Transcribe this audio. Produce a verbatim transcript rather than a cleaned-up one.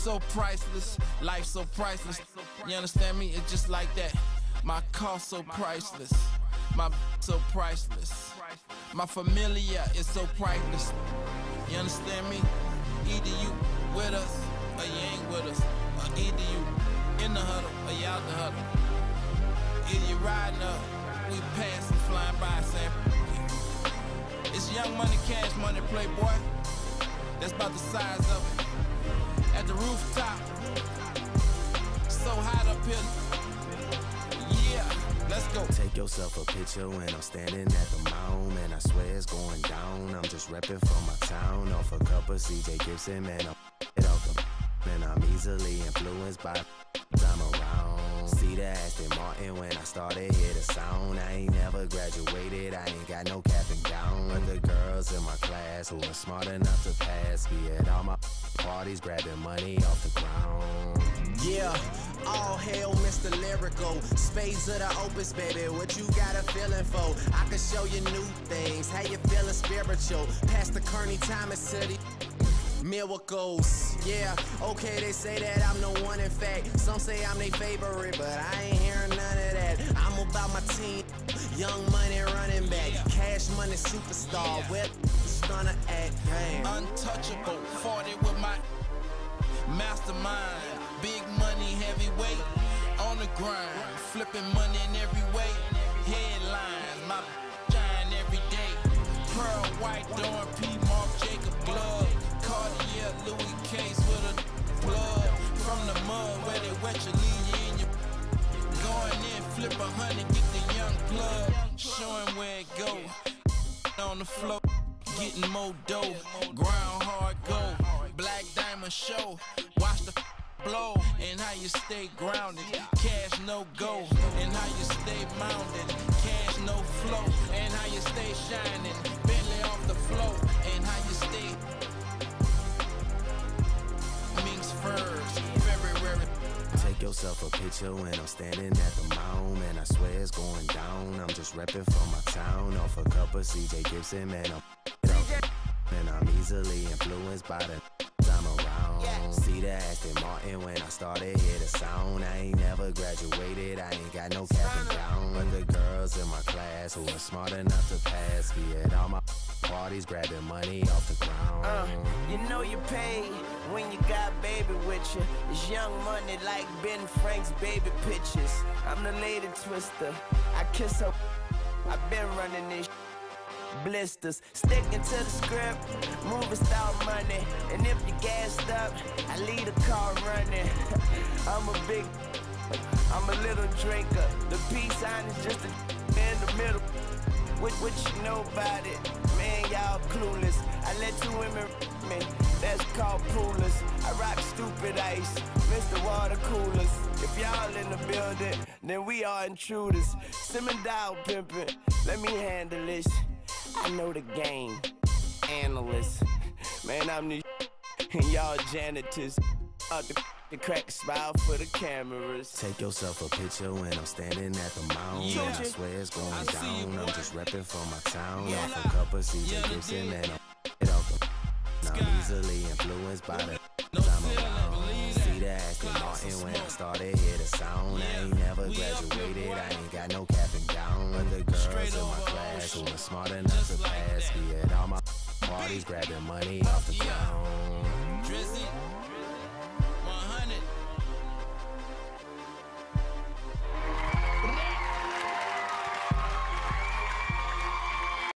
so priceless, life so priceless. You understand me? It's just like that. My car so priceless, my so priceless. My familia is so priceless. You understand me? Either you with us or you ain't with us. Or either you in the huddle or you out the huddle. Either you riding up, we passing, flying by, saying it's young money, cash money, playboy. That's about the size of it. At the rooftop, so hot up here. Yeah, let's go. Take yourself a picture when I'm standing at the mound, and I swear it's going down. I'm just repping from my town, off a cup of C J Gibson, man. I'm it off the and I'm easily influenced by I'm around. See the Aston Martin when I started, hear the sound. I ain't never graduated, I ain't got no cap and gown. But the girls in my class who are smart enough to pass be at all my parties, grabbing money off the ground. Yeah, all hail Mister Lyrical, spades of the opus, baby. What you got a feeling for? I can show you new things. How you feeling spiritual? Past the Kearney Thomas City. Miracles, yeah, okay, they say that I'm the one in fact. Some say I'm their favorite, but I ain't hearing none of that. I'm about my team, young money running back, cash money superstar, where it's gonna act, hey. Untouchable, forty with my mastermind. Big money, heavyweight, on the grind. Flipping money in every way, headlines, my shine every day. Pearl white, Dorn P, Mark Jacob glove. Cartier, Louis case with a plug. From the mud where they wet you, leave you in your. Going in, flip a hundred, get the young plug. Showing where it go. On the floor, getting more dough. Ground hard go. Black diamond show. Watch the blow. And how you stay grounded. Cash no go. And how you stay mounted. Cash no flow. And how you stay shining. Bentley off the floor. And how you stay. First, February. Take yourself a picture when I'm standing at the mound, and I swear it's going down. I'm just repping from my town, off a cup of C J Gibson, man. I'm and I'm easily influenced by the I'm around. See the Aston Martin when I started, hear the sound. I ain't never graduated, I ain't got no cap and gown. But the girls in my class who are smart enough to pass be at all my parties, grabbing money off the ground. Uh, you know you pay when you got baby with you. It's young money like Ben Frank's baby pictures. I'm the lady twister, I kiss her. I've been running this blisters, sticking to the script, moving style money. And if you gassed up, I leave the car running. I'm a big, I'm a little drinker. The peace sign is just a in the middle. What, what you know about it? Man, y'all clueless. I let two women me, that's called poolers. I rock stupid ice, Mister Water Coolers. If y'all in the building, then we are intruders. Simon dial pimpin', let me handle this. I know the game, analyst. Man, I'm the and y'all janitors. Out the, the crack a smile for the cameras. Take yourself a picture when I'm standing at the mound, yeah. And I swear it's going I down. You, I'm just repping from my town, yeah. Off a cup of C J yeah, Gibson, man. I'm it off the I'm easily influenced by the no I'm around. See the Aston Martin when I started, hear the sound. Yeah. I ain't never graduated, I ain't got no cap and gown. But the girls in my class who are smart enough to pass be at all my parties, grabbing money off the ground.